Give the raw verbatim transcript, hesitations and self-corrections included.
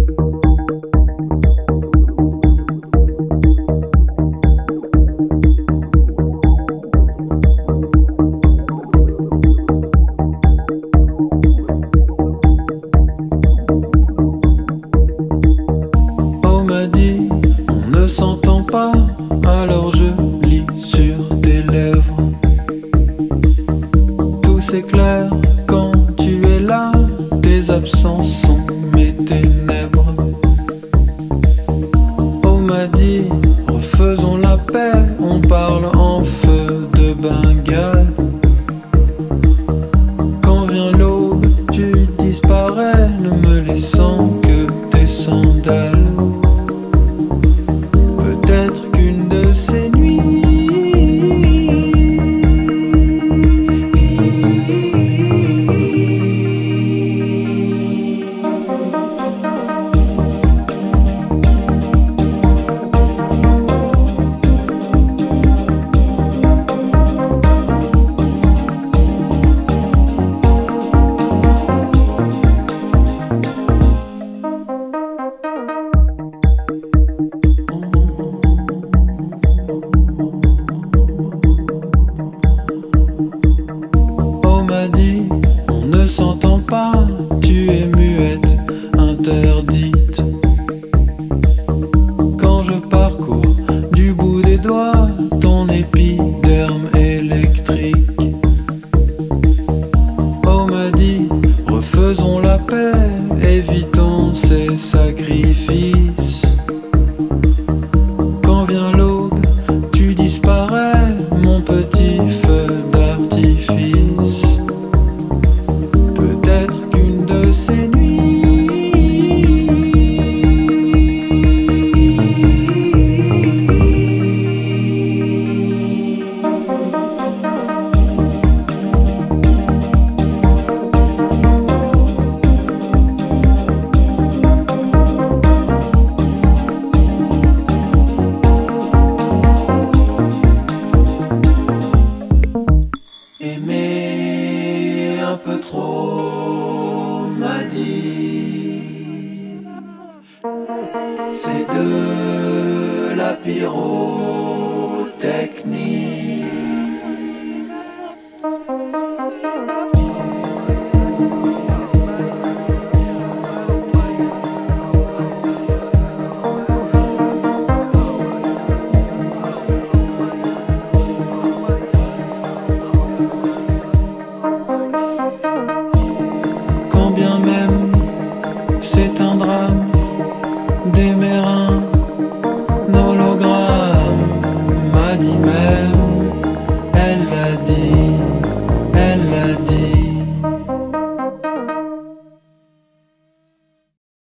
S'entend pas, alors je lis sur tes lèvres. Tout s'éclaire quand tu es là, tes absences sont mes ténèbres. Oh m'a dit, refaisons la paix, on parle en feu de Bengale. Quand vient l'aube, tu disparais, ne me laissant que tes sandales. Peut-être qu'une de ces nuits on ne s'entend pas, tu es muette, interdite. Quand je parcours du bout des doigts ton épiderme électrique. Oh m'a dit, refaisons la paix, évitons ces sacrifices. Quand vient l'aube, tu disparais, mon petit feu d'artifice. Ces nuits aimer un peu trop m'a dit, c'est de la pyro.